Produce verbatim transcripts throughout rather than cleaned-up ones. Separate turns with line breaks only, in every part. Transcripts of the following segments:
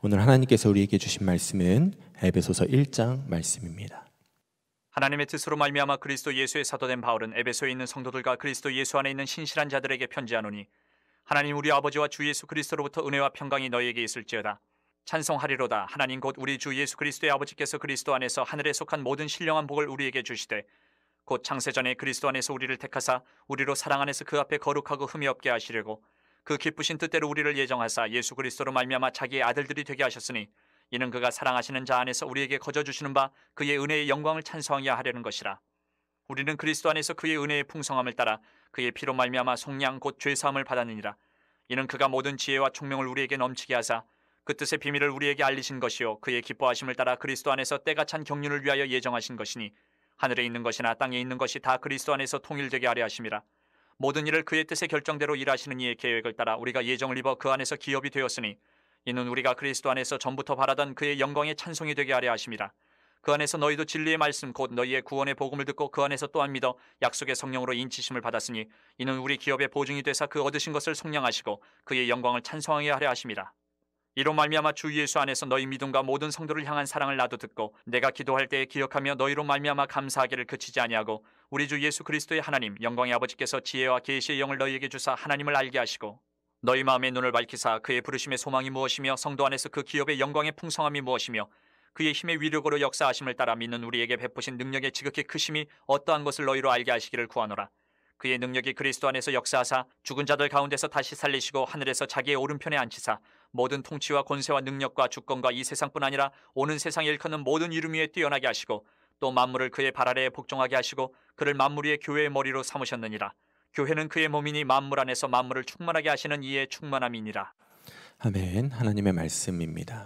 오늘 하나님께서 우리에게 주신 말씀은 에베소서 일 장 말씀입니다.
하나님의 뜻으로 말미암아 그리스도 예수의 사도된 바울은 에베소에 있는 성도들과 그리스도 예수 안에 있는 신실한 자들에게 편지하노니, 하나님 우리 아버지와 주 예수 그리스도로부터 은혜와 평강이 너희에게 있을지어다. 찬송하리로다. 하나님 곧 우리 주 예수 그리스도의 아버지께서 그리스도 안에서 하늘에 속한 모든 신령한 복을 우리에게 주시되, 곧 창세전에 그리스도 안에서 우리를 택하사 우리로 사랑 안에서 그 앞에 거룩하고 흠이 없게 하시려고 그 기쁘신 뜻대로 우리를 예정하사 예수 그리스도로 말미암아 자기의 아들들이 되게 하셨으니, 이는 그가 사랑하시는 자 안에서 우리에게 거저 주시는 바 그의 은혜의 영광을 찬송하게 하려는 것이라. 우리는 그리스도 안에서 그의 은혜의 풍성함을 따라 그의 피로 말미암아 속량 곧 죄사함을 받았느니라. 이는 그가 모든 지혜와 총명을 우리에게 넘치게 하사 그 뜻의 비밀을 우리에게 알리신 것이요 그의 기뻐하심을 따라 그리스도 안에서 때가 찬 경륜을 위하여 예정하신 것이니, 하늘에 있는 것이나 땅에 있는 것이 다 그리스도 안에서 통일되게 하려 하심이라. 모든 일을 그의 뜻의 결정대로 일하시는 이의 계획을 따라 우리가 예정을 입어 그 안에서 기업이 되었으니, 이는 우리가 그리스도 안에서 전부터 바라던 그의 영광의 찬송이 되게 하려 하심이라. 그 안에서 너희도 진리의 말씀 곧 너희의 구원의 복음을 듣고 그 안에서 또한 믿어 약속의 성령으로 인치심을 받았으니, 이는 우리 기업의 보증이 되사 그 얻으신 것을 속량하시고 그의 영광을 찬송하게 하려 하심이라. 이로 말미암아 주 예수 안에서 너희 믿음과 모든 성도를 향한 사랑을 나도 듣고 내가 기도할 때에 기억하며 너희로 말미암아 감사하기를 그치지 아니하고, 우리 주 예수 그리스도의 하나님 영광의 아버지께서 지혜와 계시의 영을 너희에게 주사 하나님을 알게 하시고 너희 마음의 눈을 밝히사 그의 부르심의 소망이 무엇이며 성도 안에서 그 기업의 영광의 풍성함이 무엇이며 그의 힘의 위력으로 역사하심을 따라 믿는 우리에게 베푸신 능력의 지극히 크심이 어떠한 것을 너희로 알게 하시기를 구하노라. 그의 능력이 그리스도 안에서 역사하사 죽은 자들 가운데서 다시 살리시고 하늘에서 자기의 오른편에 앉히사 모든 통치와 권세와 능력과 주권과 이 세상뿐 아니라 오는 세상에 일컫는 모든 이름 위에 뛰어나게 하시고 또 만물을 그의 발 아래에 복종하게 하시고 그를 만물 위의 교회의 머리로 삼으셨느니라. 교회는 그의 몸이니 만물 안에서 만물을 충만하게 하시는 이의 충만함이니라.
아멘. 하나님의 말씀입니다.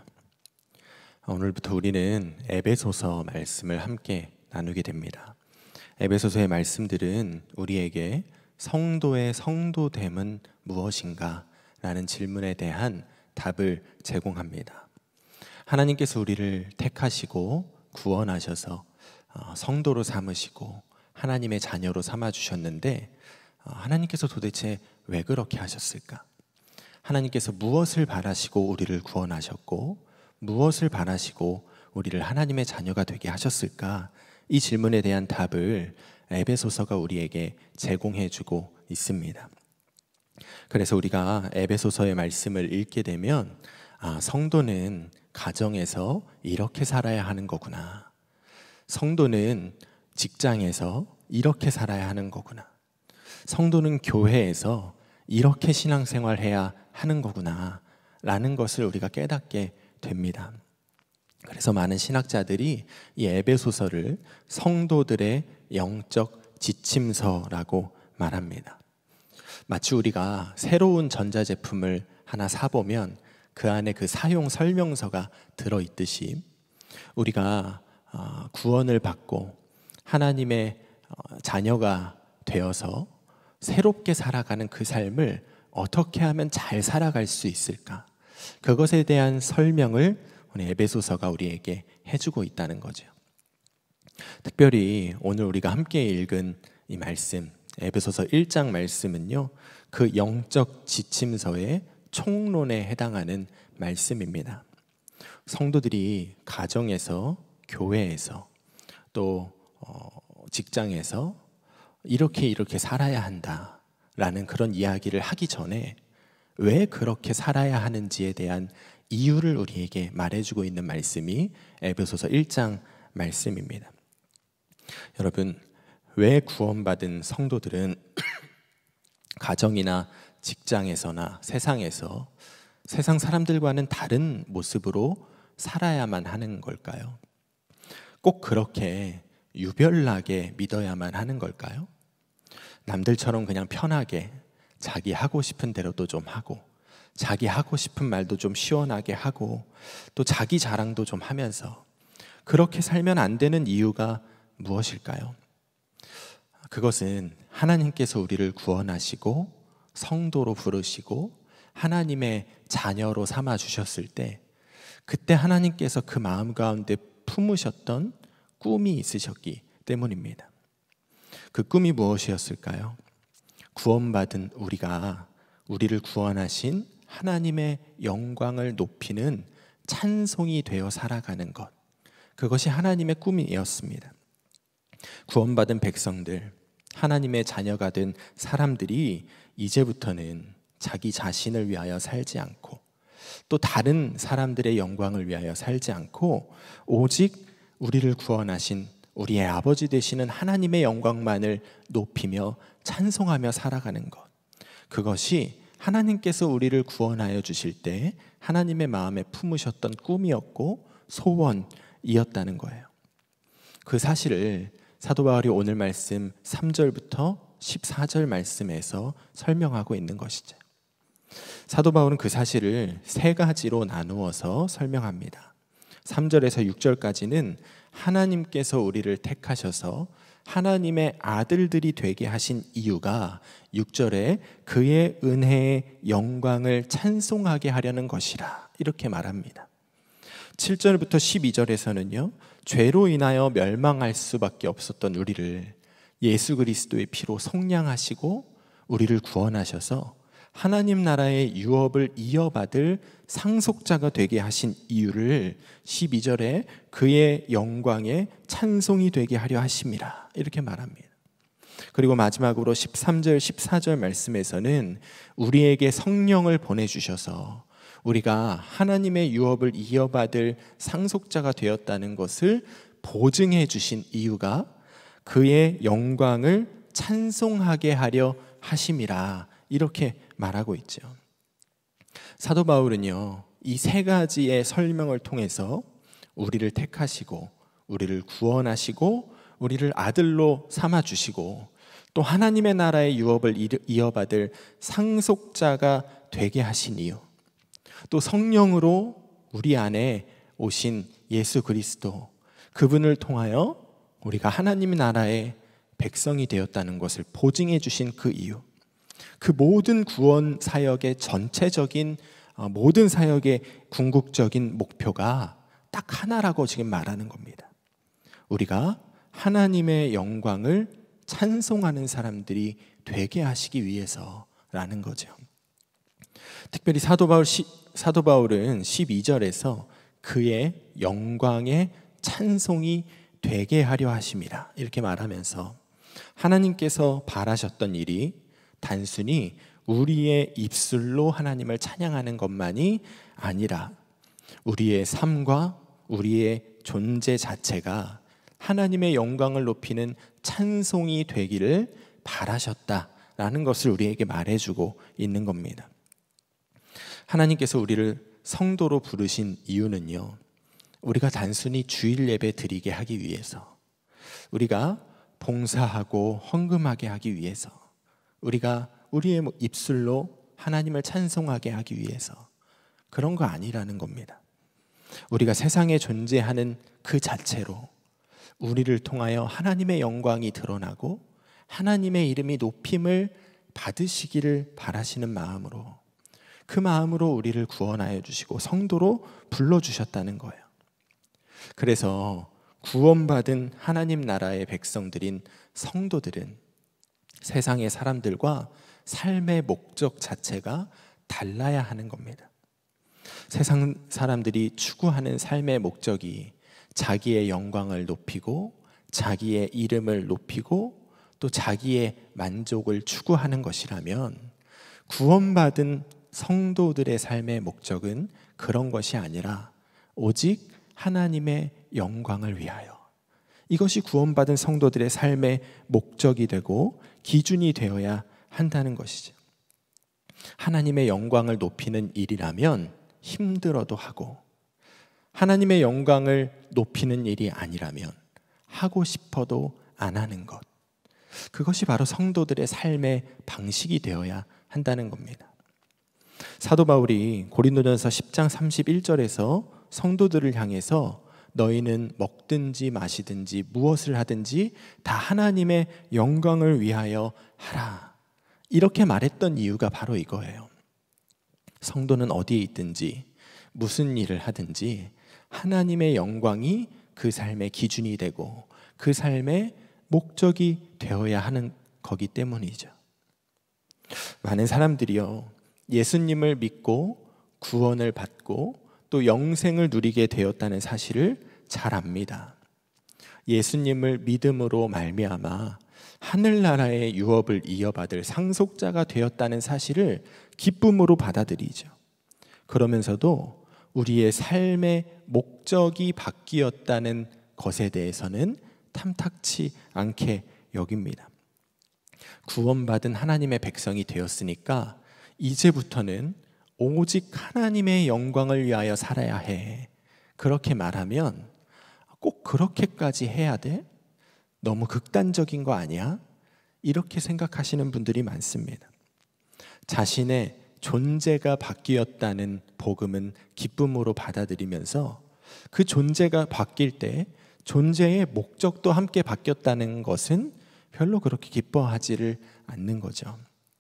오늘부터 우리는 에베소서 말씀을 함께 나누게 됩니다. 에베소서의 말씀들은 우리에게 성도의 성도됨은 무엇인가? 라는 질문에 대한 답을 제공합니다. 하나님께서 우리를 택하시고 구원하셔서 성도로 삼으시고 하나님의 자녀로 삼아주셨는데, 하나님께서 도대체 왜 그렇게 하셨을까? 하나님께서 무엇을 바라시고 우리를 구원하셨고 무엇을 바라시고 우리를 하나님의 자녀가 되게 하셨을까? 이 질문에 대한 답을 에베소서가 우리에게 제공해주고 있습니다. 그래서 우리가 에베소서의 말씀을 읽게 되면, 아, 성도는 가정에서 이렇게 살아야 하는 거구나. 성도는 직장에서 이렇게 살아야 하는 거구나. 성도는 교회에서 이렇게 신앙생활해야 하는 거구나 라는 것을 우리가 깨닫게 됩니다. 그래서 많은 신학자들이 이 에베소서를 성도들의 영적 지침서라고 말합니다. 마치 우리가 새로운 전자제품을 하나 사보면 그 안에 그 사용 설명서가 들어있듯이, 우리가 구원을 받고 하나님의 자녀가 되어서 새롭게 살아가는 그 삶을 어떻게 하면 잘 살아갈 수 있을까? 그것에 대한 설명을 오늘 에베소서가 우리에게 해주고 있다는 거죠. 특별히 오늘 우리가 함께 읽은 이 말씀, 에베소서 일 장 말씀은요, 그 영적 지침서의 총론에 해당하는 말씀입니다. 성도들이 가정에서, 교회에서, 또 어, 직장에서 이렇게 이렇게 살아야 한다라는 그런 이야기를 하기 전에 왜 그렇게 살아야 하는지에 대한 이유를 우리에게 말해주고 있는 말씀이 에베소서 일 장 말씀입니다. 여러분, 왜 구원받은 성도들은 가정이나 직장에서나 세상에서 세상 사람들과는 다른 모습으로 살아야만 하는 걸까요? 꼭 그렇게 유별나게 믿어야만 하는 걸까요? 남들처럼 그냥 편하게 자기 하고 싶은 대로도 좀 하고, 자기 하고 싶은 말도 좀 시원하게 하고, 또 자기 자랑도 좀 하면서 그렇게 살면 안 되는 이유가 무엇일까요? 그것은 하나님께서 우리를 구원하시고 성도로 부르시고 하나님의 자녀로 삼아 주셨을 때, 그때 하나님께서 그 마음 가운데 품으셨던 꿈이 있으셨기 때문입니다. 그 꿈이 무엇이었을까요? 구원받은 우리가 우리를 구원하신 하나님의 영광을 높이는 찬송이 되어 살아가는 것, 그것이 하나님의 꿈이었습니다. 구원받은 백성들, 하나님의 자녀가 된 사람들이 이제부터는 자기 자신을 위하여 살지 않고 또 다른 사람들의 영광을 위하여 살지 않고 오직 우리를 구원하신 우리의 아버지 되시는 하나님의 영광만을 높이며 찬송하며 살아가는 것, 그것이 하나님께서 우리를 구원하여 주실 때 하나님의 마음에 품으셨던 꿈이었고 소원이었다는 거예요. 그 사실을 사도 바울이 오늘 말씀 삼 절부터 십사 절 말씀에서 설명하고 있는 것이죠. 사도 바울은 그 사실을 세 가지로 나누어서 설명합니다. 삼 절에서 육 절까지는 하나님께서 우리를 택하셔서 하나님의 아들들이 되게 하신 이유가 육 절에 그의 은혜의 영광을 찬송하게 하려는 것이라 이렇게 말합니다. 칠 절부터 십이 절에서는요, 죄로 인하여 멸망할 수밖에 없었던 우리를 예수 그리스도의 피로 속량하시고 우리를 구원하셔서 하나님 나라의 유업을 이어받을 상속자가 되게 하신 이유를 십이 절에 그의 영광의 찬송이 되게 하려 하심이라 이렇게 말합니다. 그리고 마지막으로 십삼 절 십사 절 말씀에서는 우리에게 성령을 보내주셔서 우리가 하나님의 유업을 이어받을 상속자가 되었다는 것을 보증해 주신 이유가 그의 영광을 찬송하게 하려 하심이라 이렇게 말하고 있죠. 사도 바울은요, 이 세 가지의 설명을 통해서 우리를 택하시고 우리를 구원하시고 우리를 아들로 삼아 주시고 또 하나님의 나라의 유업을 이어받을 상속자가 되게 하신 이유, 또 성령으로 우리 안에 오신 예수 그리스도, 그분을 통하여 우리가 하나님의 나라의 백성이 되었다는 것을 보증해 주신 그 이유, 그 모든 구원 사역의 전체적인 모든 사역의 궁극적인 목표가 딱 하나라고 지금 말하는 겁니다. 우리가 하나님의 영광을 찬송하는 사람들이 되게 하시기 위해서라는 거죠. 특별히 사도 바울 시, 사도 바울은 십이 절에서 그의 영광의 찬송이 되게 하려 하심이라 이렇게 말하면서 하나님께서 바라셨던 일이 단순히 우리의 입술로 하나님을 찬양하는 것만이 아니라 우리의 삶과 우리의 존재 자체가 하나님의 영광을 높이는 찬송이 되기를 바라셨다라는 것을 우리에게 말해주고 있는 겁니다. 하나님께서 우리를 성도로 부르신 이유는요, 우리가 단순히 주일 예배 드리게 하기 위해서, 우리가 봉사하고 헌금하게 하기 위해서, 우리가 우리의 입술로 하나님을 찬송하게 하기 위해서 그런 거 아니라는 겁니다. 우리가 세상에 존재하는 그 자체로 우리를 통하여 하나님의 영광이 드러나고 하나님의 이름이 높임을 받으시기를 바라시는 마음으로, 그 마음으로 우리를 구원하여 주시고 성도로 불러주셨다는 거예요. 그래서 구원받은 하나님 나라의 백성들인 성도들은 세상의 사람들과 삶의 목적 자체가 달라야 하는 겁니다. 세상 사람들이 추구하는 삶의 목적이 자기의 영광을 높이고 자기의 이름을 높이고 또 자기의 만족을 추구하는 것이라면 구원받은 성도들의 삶의 목적은 그런 것이 아니라 오직 하나님의 영광을 위하여, 이것이 구원받은 성도들의 삶의 목적이 되고 기준이 되어야 한다는 것이죠. 하나님의 영광을 높이는 일이라면 힘들어도 하고, 하나님의 영광을 높이는 일이 아니라면 하고 싶어도 안 하는 것, 그것이 바로 성도들의 삶의 방식이 되어야 한다는 겁니다. 사도 바울이 고린도전서 십 장 삼십일 절에서 성도들을 향해서 너희는 먹든지 마시든지 무엇을 하든지 다 하나님의 영광을 위하여 하라, 이렇게 말했던 이유가 바로 이거예요. 성도는 어디에 있든지 무슨 일을 하든지 하나님의 영광이 그 삶의 기준이 되고 그 삶의 목적이 되어야 하는 거기 때문이죠. 많은 사람들이요, 예수님을 믿고 구원을 받고 또 영생을 누리게 되었다는 사실을 잘 압니다. 예수님을 믿음으로 말미암아 하늘나라의 유업을 이어받을 상속자가 되었다는 사실을 기쁨으로 받아들이죠. 그러면서도 우리의 삶의 목적이 바뀌었다는 것에 대해서는 탐탁치 않게 여깁니다. 구원받은 하나님의 백성이 되었으니까 이제부터는 오직 하나님의 영광을 위하여 살아야 해. 그렇게 말하면 꼭 그렇게까지 해야 돼? 너무 극단적인 거 아니야? 이렇게 생각하시는 분들이 많습니다. 자신의 존재가 바뀌었다는 복음은 기쁨으로 받아들이면서 그 존재가 바뀔 때 존재의 목적도 함께 바뀌었다는 것은 별로 그렇게 기뻐하지를 않는 거죠.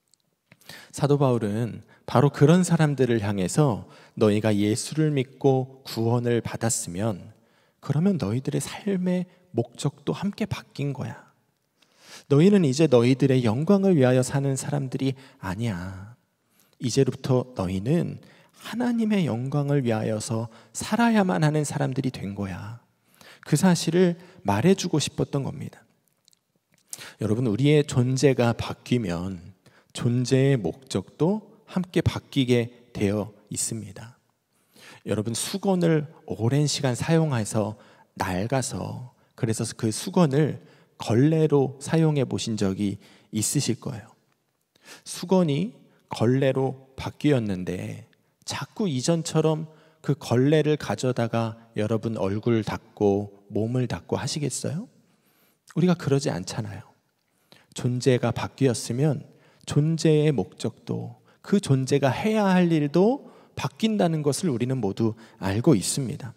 사도 바울은 바로 그런 사람들을 향해서 너희가 예수를 믿고 구원을 받았으면 그러면 너희들의 삶의 목적도 함께 바뀐 거야. 너희는 이제 너희들의 영광을 위하여 사는 사람들이 아니야. 이제부터 너희는 하나님의 영광을 위하여서 살아야만 하는 사람들이 된 거야. 그 사실을 말해주고 싶었던 겁니다. 여러분, 우리의 존재가 바뀌면 존재의 목적도 함께 바뀌게 되어 있습니다. 여러분, 수건을 오랜 시간 사용해서 낡아서 그래서 그 수건을 걸레로 사용해 보신 적이 있으실 거예요. 수건이 걸레로 바뀌었는데 자꾸 이전처럼 그 걸레를 가져다가 여러분 얼굴 닦고 몸을 닦고 하시겠어요? 우리가 그러지 않잖아요. 존재가 바뀌었으면 존재의 목적도 그 존재가 해야 할 일도 바뀐다는 것을 우리는 모두 알고 있습니다.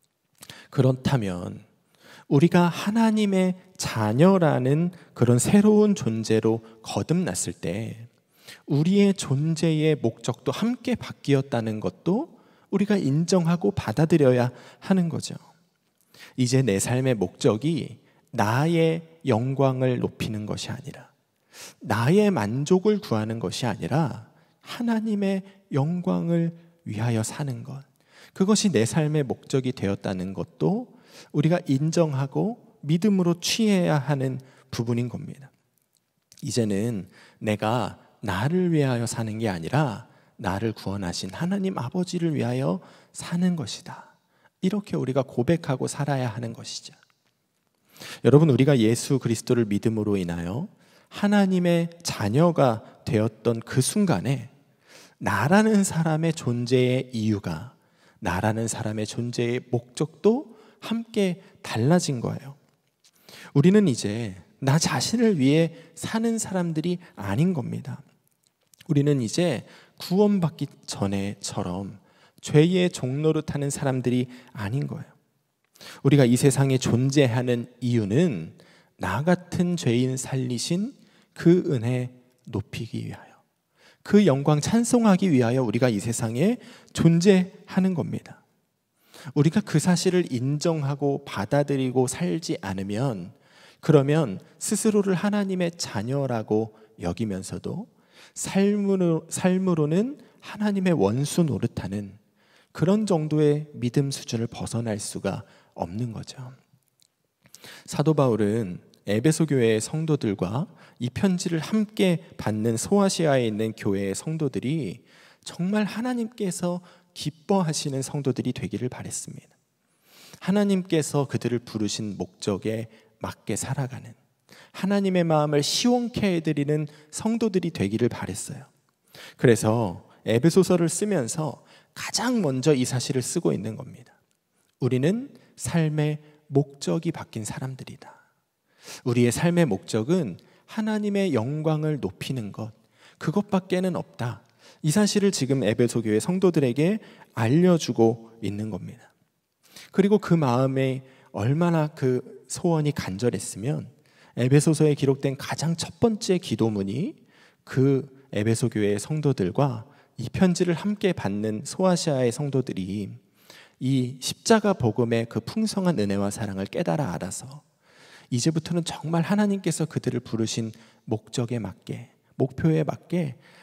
그렇다면 우리가 하나님의 자녀라는 그런 새로운 존재로 거듭났을 때 우리의 존재의 목적도 함께 바뀌었다는 것도 우리가 인정하고 받아들여야 하는 거죠. 이제 내 삶의 목적이 나의 영광을 높이는 것이 아니라 나의 만족을 구하는 것이 아니라 하나님의 영광을 위하여 사는 것, 그것이 내 삶의 목적이 되었다는 것도 우리가 인정하고 믿음으로 취해야 하는 부분인 겁니다. 이제는 내가 나를 위하여 사는 게 아니라 나를 구원하신 하나님 아버지를 위하여 사는 것이다. 이렇게 우리가 고백하고 살아야 하는 것이죠. 여러분, 우리가 예수 그리스도를 믿음으로 인하여 하나님의 자녀가 되었던 그 순간에 나라는 사람의 존재의 이유가, 나라는 사람의 존재의 목적도 함께 달라진 거예요. 우리는 이제 나 자신을 위해 사는 사람들이 아닌 겁니다. 우리는 이제 구원받기 전에처럼 죄의 종노릇하는 사람들이 아닌 거예요. 우리가 이 세상에 존재하는 이유는 나 같은 죄인 살리신 그 은혜 높이기 위하여, 그 영광 찬송하기 위하여 우리가 이 세상에 존재하는 겁니다. 우리가 그 사실을 인정하고 받아들이고 살지 않으면, 그러면 스스로를 하나님의 자녀라고 여기면서도 삶으로, 삶으로는 하나님의 원수 노릇하는 그런 정도의 믿음 수준을 벗어날 수가 없는 거죠. 사도 바울은 에베소 교회의 성도들과 이 편지를 함께 받는 소아시아에 있는 교회의 성도들이 정말 하나님께서 기뻐하시는 성도들이 되기를 바랬습니다. 하나님께서 그들을 부르신 목적에 맞게 살아가는, 하나님의 마음을 시원케 해드리는 성도들이 되기를 바랬어요. 그래서 에베소서를 쓰면서 가장 먼저 이 사실을 쓰고 있는 겁니다. 우리는 삶의 목적이 바뀐 사람들이다. 우리의 삶의 목적은 하나님의 영광을 높이는 것, 그것밖에는 없다. 이 사실을 지금 에베소 교회 성도들에게 알려주고 있는 겁니다. 그리고 그 마음에 얼마나 그 소원이 간절했으면 에베소서에 기록된 가장 첫 번째 기도문이 그 에베소 교회의 성도들과 이 편지를 함께 받는 소아시아의 성도들이 이 십자가 복음의 그 풍성한 은혜와 사랑을 깨달아 알아서 이제부터는 정말 하나님께서 그들을 부르신 목적에 맞게, 목표에 맞게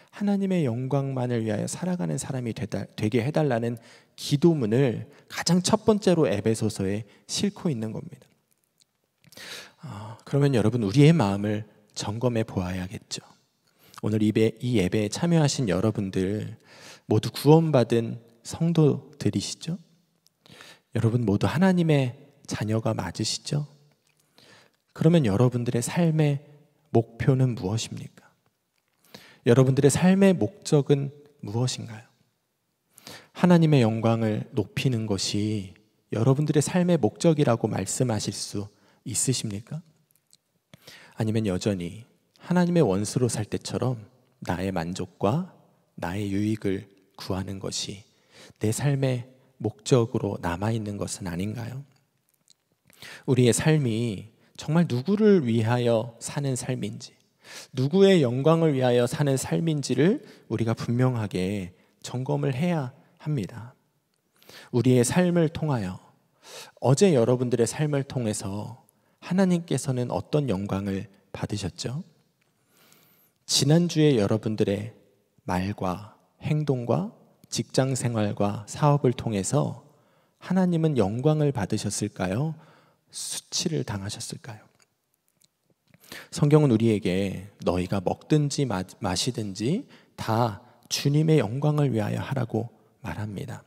하나님의 영광만을 위하여 살아가는 사람이 되다, 되게 해달라는 기도문을 가장 첫 번째로 에베소서에 싣고 있는 겁니다. 아, 그러면 여러분, 우리의 마음을 점검해 보아야겠죠. 오늘 이 예배에 참여하신 여러분들 모두 구원받은 성도들이시죠? 여러분 모두 하나님의 자녀가 맞으시죠? 그러면 여러분들의 삶의 목표는 무엇입니까? 여러분들의 삶의 목적은 무엇인가요? 하나님의 영광을 높이는 것이 여러분들의 삶의 목적이라고 말씀하실 수 있으십니까? 아니면 여전히 하나님의 원수로 살 때처럼 나의 만족과 나의 유익을 구하는 것이 내 삶의 목적으로 남아있는 것은 아닌가요? 우리의 삶이 정말 누구를 위하여 사는 삶인지, 누구의 영광을 위하여 사는 삶인지를 우리가 분명하게 점검을 해야 합니다. 우리의 삶을 통하여, 어제 여러분들의 삶을 통해서 하나님께서는 어떤 영광을 받으셨죠? 지난주에 여러분들의 말과 행동과 직장 생활과 사업을 통해서 하나님은 영광을 받으셨을까요? 수치를 당하셨을까요? 성경은 우리에게 너희가 먹든지 마시든지 다 주님의 영광을 위하여 하라고 말합니다.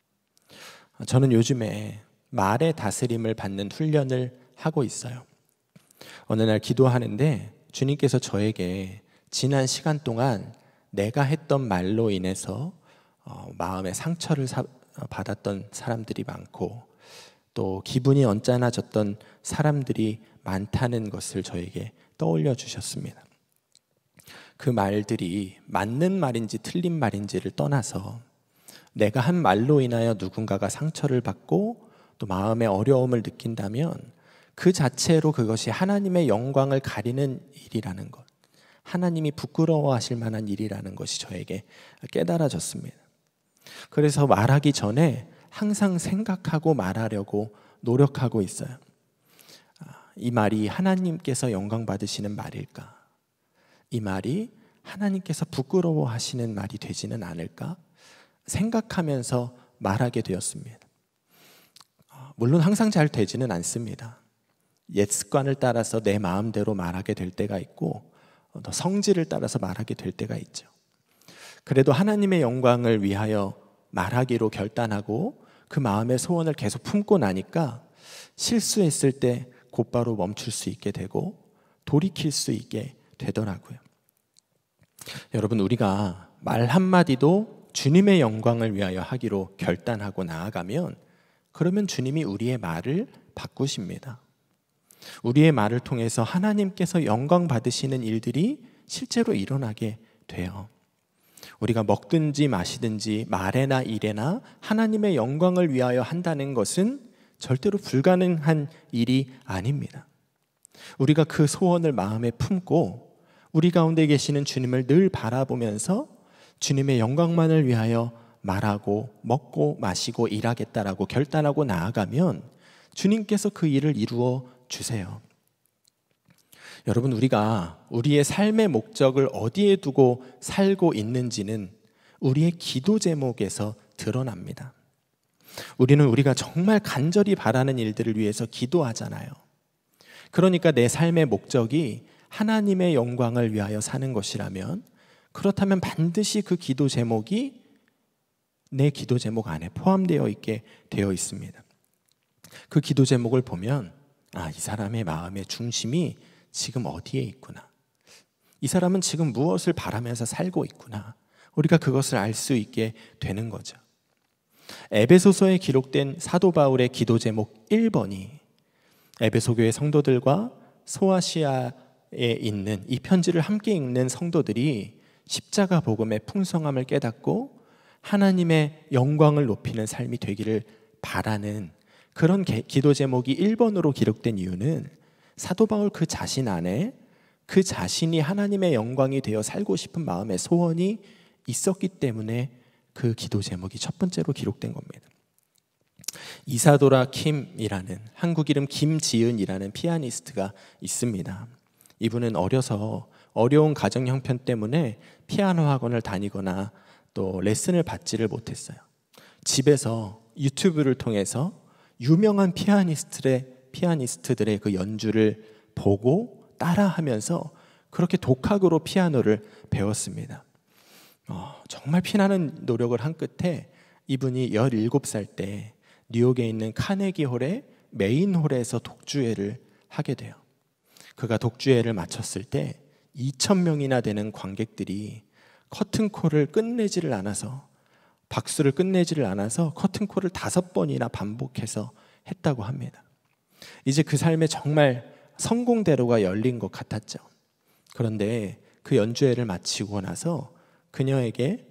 저는 요즘에 말의 다스림을 받는 훈련을 하고 있어요. 어느 날 기도하는데 주님께서 저에게 지난 시간 동안 내가 했던 말로 인해서 어, 마음의 상처를 사, 받았던 사람들이 많고 또 기분이 언짢아졌던 사람들이 많다는 것을 저에게 떠올려 주셨습니다. 그 말들이 맞는 말인지 틀린 말인지를 떠나서 내가 한 말로 인하여 누군가가 상처를 받고 또 마음의 어려움을 느낀다면 그 자체로 그것이 하나님의 영광을 가리는 일이라는 것, 하나님이 부끄러워하실 만한 일이라는 것이 저에게 깨달아졌습니다. 그래서 말하기 전에 항상 생각하고 말하려고 노력하고 있어요. 이 말이 하나님께서 영광 받으시는 말일까? 이 말이 하나님께서 부끄러워하시는 말이 되지는 않을까? 생각하면서 말하게 되었습니다. 물론 항상 잘 되지는 않습니다. 옛 습관을 따라서 내 마음대로 말하게 될 때가 있고 또 성질을 따라서 말하게 될 때가 있죠. 그래도 하나님의 영광을 위하여 말하기로 결단하고 그 마음의 소원을 계속 품고 나니까 실수했을 때 곧바로 멈출 수 있게 되고 돌이킬 수 있게 되더라고요. 여러분, 우리가 말 한마디도 주님의 영광을 위하여 하기로 결단하고 나아가면 그러면 주님이 우리의 말을 바꾸십니다. 우리의 말을 통해서 하나님께서 영광 받으시는 일들이 실제로 일어나게 돼요. 우리가 먹든지 마시든지 말에나 일에나 하나님의 영광을 위하여 한다는 것은 절대로 불가능한 일이 아닙니다. 우리가 그 소원을 마음에 품고 우리 가운데 계시는 주님을 늘 바라보면서 주님의 영광만을 위하여 말하고 먹고 마시고 일하겠다라고 결단하고 나아가면 주님께서 그 일을 이루어 주세요. 여러분, 우리가 우리의 삶의 목적을 어디에 두고 살고 있는지는 우리의 기도 제목에서 드러납니다. 우리는 우리가 정말 간절히 바라는 일들을 위해서 기도하잖아요. 그러니까 내 삶의 목적이 하나님의 영광을 위하여 사는 것이라면 그렇다면 반드시 그 기도 제목이 내 기도 제목 안에 포함되어 있게 되어 있습니다. 그 기도 제목을 보면 아, 이 사람의 마음의 중심이 지금 어디에 있구나. 이 사람은 지금 무엇을 바라면서 살고 있구나. 우리가 그것을 알 수 있게 되는 거죠. 에베소서에 기록된 사도 바울의 기도 제목 일 번이 에베소 교회 성도들과 소아시아에 있는 이 편지를 함께 읽는 성도들이 십자가 복음의 풍성함을 깨닫고 하나님의 영광을 높이는 삶이 되기를 바라는 그런 기도 제목이 일 번으로 기록된 이유는 사도 바울 그 자신 안에 그 자신이 하나님의 영광이 되어 살고 싶은 마음의 소원이 있었기 때문에 그 기도 제목이 첫 번째로 기록된 겁니다. 이사도라 킴이라는 한국 이름 김지은이라는 피아니스트가 있습니다. 이분은 어려서 어려운 가정 형편 때문에 피아노 학원을 다니거나 또 레슨을 받지를 못했어요. 집에서 유튜브를 통해서 유명한 피아니스트의 피아니스트들의 그 연주를 보고 따라하면서 그렇게 독학으로 피아노를 배웠습니다. 어, 정말 피나는 노력을 한 끝에 이분이 열일곱 살 때 뉴욕에 있는 카네기 홀의 메인 홀에서 독주회를 하게 돼요. 그가 독주회를 마쳤을 때 이천 명이나 되는 관객들이 커튼콜을 끝내지를 않아서 박수를 끝내지를 않아서 커튼콜을 다섯 번이나 반복해서 했다고 합니다. 이제 그 삶에 정말 성공대로가 열린 것 같았죠. 그런데 그 연주회를 마치고 나서 그녀에게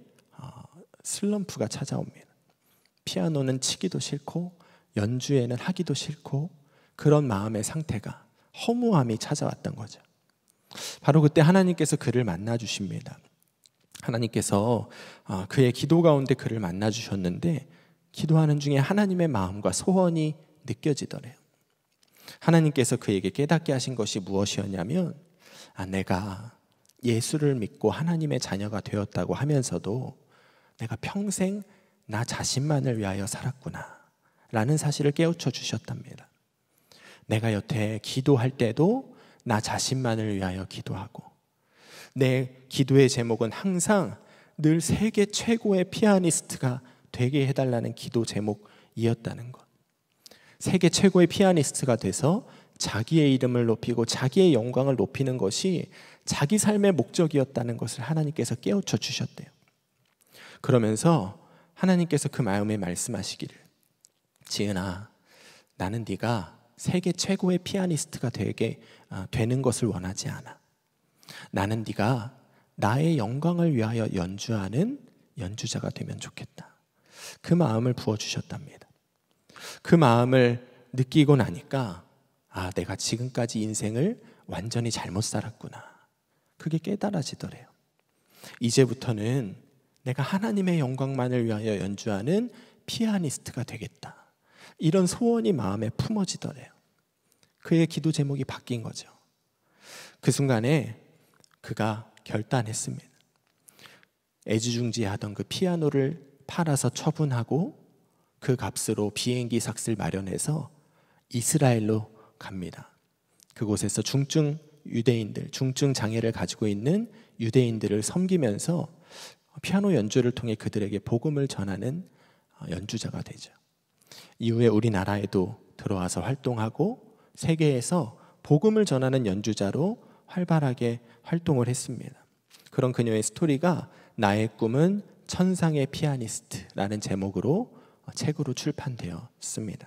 슬럼프가 찾아옵니다. 피아노는 치기도 싫고 연주회는 하기도 싫고 그런 마음의 상태가, 허무함이 찾아왔던 거죠. 바로 그때 하나님께서 그를 만나 주십니다. 하나님께서 그의 기도 가운데 그를 만나 주셨는데 기도하는 중에 하나님의 마음과 소원이 느껴지더래요. 하나님께서 그에게 깨닫게 하신 것이 무엇이었냐면, 아, 내가 예수를 믿고 하나님의 자녀가 되었다고 하면서도 내가 평생 나 자신만을 위하여 살았구나 라는 사실을 깨우쳐 주셨답니다. 내가 여태 기도할 때도 나 자신만을 위하여 기도하고, 내 기도의 제목은 항상 늘 세계 최고의 피아니스트가 되게 해달라는 기도 제목이었다는 것. 세계 최고의 피아니스트가 돼서 자기의 이름을 높이고 자기의 영광을 높이는 것이 자기 삶의 목적이었다는 것을 하나님께서 깨우쳐 주셨대요. 그러면서 하나님께서 그 마음에 말씀하시기를, 지은아, 나는 네가 세계 최고의 피아니스트가 되게 되는 것을 원하지 않아. 나는 네가 나의 영광을 위하여 연주하는 연주자가 되면 좋겠다. 그 마음을 부어주셨답니다. 그 마음을 느끼고 나니까, 아, 내가 지금까지 인생을 완전히 잘못 살았구나, 그게 깨달아지더래요. 이제부터는 내가 하나님의 영광만을 위하여 연주하는 피아니스트가 되겠다, 이런 소원이 마음에 품어지더래요. 그의 기도 제목이 바뀐 거죠. 그 순간에 그가 결단했습니다. 애지중지하던 그 피아노를 팔아서 처분하고 그 값으로 비행기 삭스를 마련해서 이스라엘로 갑니다. 그곳에서 중증 유대인들, 중증 장애를 가지고 있는 유대인들을 섬기면서 피아노 연주를 통해 그들에게 복음을 전하는 연주자가 되죠. 이후에 우리나라에도 들어와서 활동하고 세계에서 복음을 전하는 연주자로 활발하게 활동을 했습니다. 그런 그녀의 스토리가 나의 꿈은 천상의 피아니스트라는 제목으로 책으로 출판되었습니다.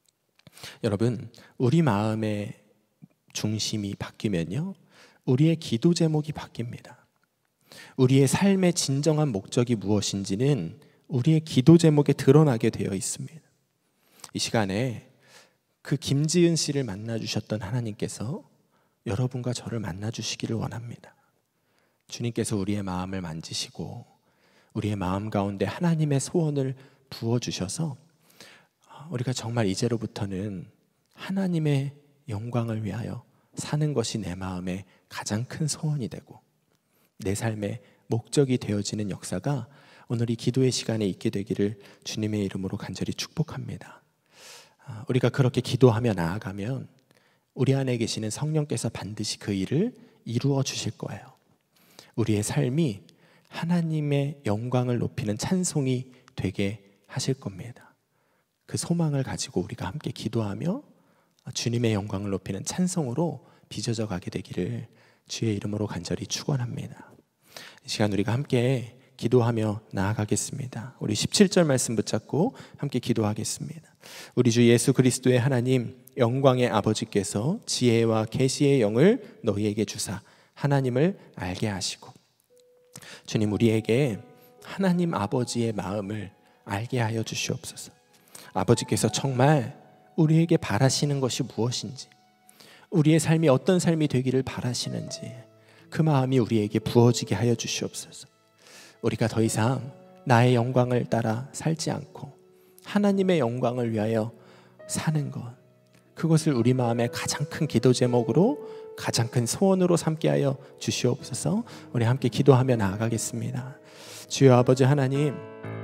여러분, 우리 마음의 중심이 바뀌면요, 우리의 기도 제목이 바뀝니다. 우리의 삶의 진정한 목적이 무엇인지는 우리의 기도 제목에 드러나게 되어 있습니다. 이 시간에 그 김지은 씨를 만나주셨던 하나님께서 여러분과 저를 만나주시기를 원합니다. 주님께서 우리의 마음을 만지시고 우리의 마음 가운데 하나님의 소원을 부어주셔서 우리가 정말 이제로부터는 하나님의 영광을 위하여 사는 것이 내 마음의 가장 큰 소원이 되고 내 삶의 목적이 되어지는 역사가 오늘 이 기도의 시간에 있게 되기를 주님의 이름으로 간절히 축복합니다. 우리가 그렇게 기도하며 나아가면 우리 안에 계시는 성령께서 반드시 그 일을 이루어 주실 거예요. 우리의 삶이 하나님의 영광을 높이는 찬송이 되게 하실 겁니다. 그 소망을 가지고 우리가 함께 기도하며 주님의 영광을 높이는 찬송으로 빚어져 가게 되기를 주의 이름으로 간절히 축원합니다. 이 시간 우리가 함께 기도하며 나아가겠습니다. 우리 십칠 절 말씀 붙잡고 함께 기도하겠습니다. 우리 주 예수 그리스도의 하나님, 영광의 아버지께서 지혜와 계시의 영을 너희에게 주사 하나님을 알게 하시고, 주님, 우리에게 하나님 아버지의 마음을 알게 하여 주시옵소서. 아버지께서 정말 우리에게 바라시는 것이 무엇인지, 우리의 삶이 어떤 삶이 되기를 바라시는지 그 마음이 우리에게 부어지게 하여 주시옵소서. 우리가 더 이상 나의 영광을 따라 살지 않고 하나님의 영광을 위하여 사는 것, 그것을 우리 마음의 가장 큰 기도 제목으로, 가장 큰 소원으로 삼게 하여 주시옵소서. 우리 함께 기도하며 나아가겠습니다. 주여 아버지 하나님,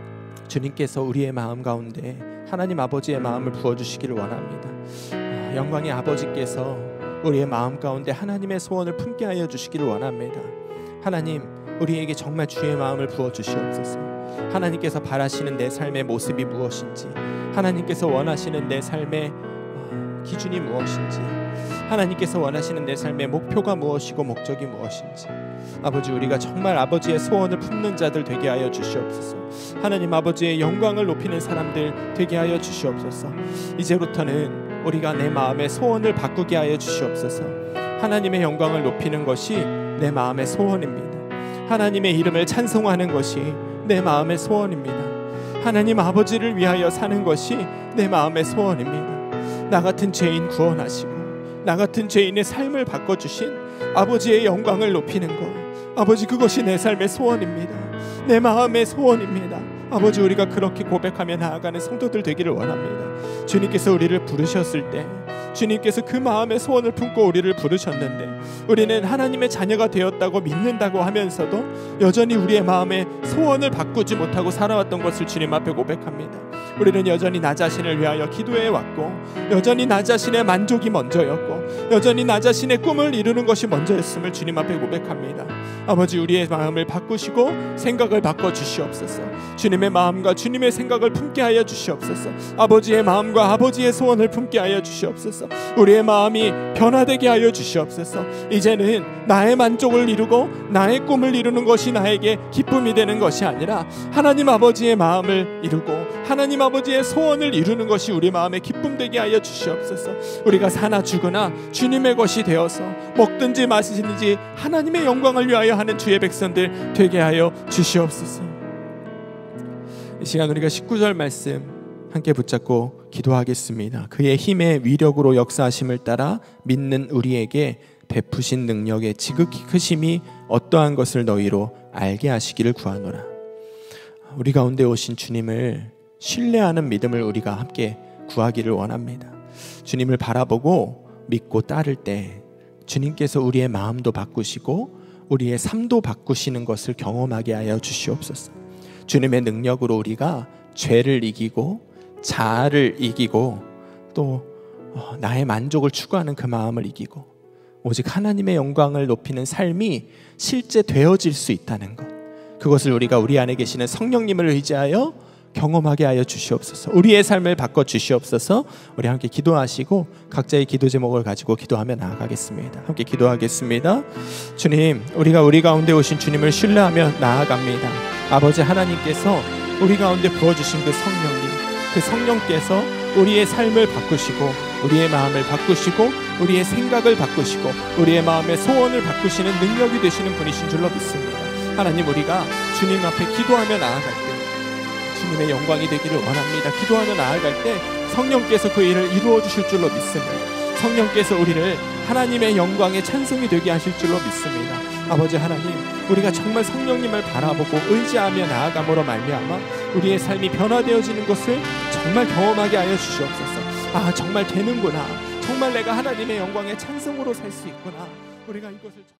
주님께서 우리의 마음 가운데 하나님 아버지의 마음을 부어주시기를 원합니다. 영광의 아버지께서 우리의 마음 가운데 하나님의 소원을 품게 하여 주시기를 원합니다. 하나님, 우리에게 정말 주의 마음을 부어주시옵소서. 하나님께서 바라시는 내 삶의 모습이 무엇인지, 하나님께서 원하시는 내 삶의 기준이 무엇인지, 하나님께서 원하시는 내 삶의 목표가 무엇이고 목적이 무엇인지, 아버지 우리가 정말 아버지의 소원을 품는 자들 되게 하여 주시옵소서. 하나님 아버지의 영광을 높이는 사람들 되게 하여 주시옵소서. 이제부터는 우리가 내 마음의 소원을 바꾸게 하여 주시옵소서. 하나님의 영광을 높이는 것이 내 마음의 소원입니다. 하나님의 이름을 찬송하는 것이 내 마음의 소원입니다. 하나님 아버지를 위하여 사는 것이 내 마음의 소원입니다. 나 같은 죄인 구원하시고 나 같은 죄인의 삶을 바꿔주신 아버지의 영광을 높이는 것, 아버지 그것이 내 삶의 소원입니다. 내 마음의 소원입니다. 아버지 우리가 그렇게 고백하며 나아가는 성도들 되기를 원합니다. 주님께서 우리를 부르셨을 때, 주님께서 그 마음의 소원을 품고 우리를 부르셨는데 우리는 하나님의 자녀가 되었다고 믿는다고 하면서도 여전히 우리의 마음의 소원을 바꾸지 못하고 살아왔던 것을 주님 앞에 고백합니다. 우리는 여전히 나 자신을 위하여 기도해 왔고, 여전히 나 자신의 만족이 먼저였고, 여전히 나 자신의 꿈을 이루는 것이 먼저였음을 주님 앞에 고백합니다. 아버지 우리의 마음을 바꾸시고 생각을 바꿔 주시옵소서. 주님의 마음과 주님의 생각을 품게 하여 주시옵소서. 아버지의 마음과 아버지의 소원을 품게 하여 주시옵소서. 우리의 마음이 변화되게 하여 주시옵소서. 이제는 나의 만족을 이루고 나의 꿈을 이루는 것이 나에게 기쁨이 되는 것이 아니라 하나님 아버지의 마음을 이루고 하나님 아버지의 소원을 이루는 것이 우리 마음에 기쁨 되게 하여 주시옵소서. 우리가 사나 죽으나 주님의 것이 되어서 먹든지 마시든지 하나님의 영광을 위하여 하는 주의 백성들 되게 하여 주시옵소서. 이 시간 우리가 십구 절 말씀 함께 붙잡고 기도하겠습니다. 그의 힘의 위력으로 역사하심을 따라 믿는 우리에게 베푸신 능력의 지극히 크심이 어떠한 것을 너희로 알게 하시기를 구하노라. 우리 가운데 오신 주님을 신뢰하는 믿음을 우리가 함께 구하기를 원합니다. 주님을 바라보고 믿고 따를 때 주님께서 우리의 마음도 바꾸시고 우리의 삶도 바꾸시는 것을 경험하게 하여 주시옵소서. 주님의 능력으로 우리가 죄를 이기고 자아를 이기고 또 나의 만족을 추구하는 그 마음을 이기고 오직 하나님의 영광을 높이는 삶이 실제 되어질 수 있다는 것, 그것을 우리가 우리 안에 계시는 성령님을 의지하여 경험하게 하여 주시옵소서. 우리의 삶을 바꿔 주시옵소서. 우리 함께 기도하시고 각자의 기도 제목을 가지고 기도하며 나아가겠습니다. 함께 기도하겠습니다. 주님, 우리가 우리 가운데 오신 주님을 신뢰하며 나아갑니다. 아버지 하나님께서 우리 가운데 부어주신 그 성령님, 그 성령께서 우리의 삶을 바꾸시고 우리의 마음을 바꾸시고 우리의 생각을 바꾸시고 우리의 마음의 소원을 바꾸시는 능력이 되시는 분이신 줄로 믿습니다. 하나님, 우리가 주님 앞에 기도하며 나아갈 때 주님의 영광이 되기를 원합니다. 기도하며 나아갈 때 성령께서 그 일을 이루어 주실 줄로 믿습니다. 성령께서 우리를 하나님의 영광의 찬송이 되게 하실 줄로 믿습니다. 아버지 하나님, 우리가 정말 성령님을 바라보고 의지하며 나아감으로 말미암아 우리의 삶이 변화되어지는 것을 정말 경험하게 하여 주시옵소서. 아, 정말 되는구나. 정말 내가 하나님의 영광의 찬송으로 살 수 있구나. 우리가 이것을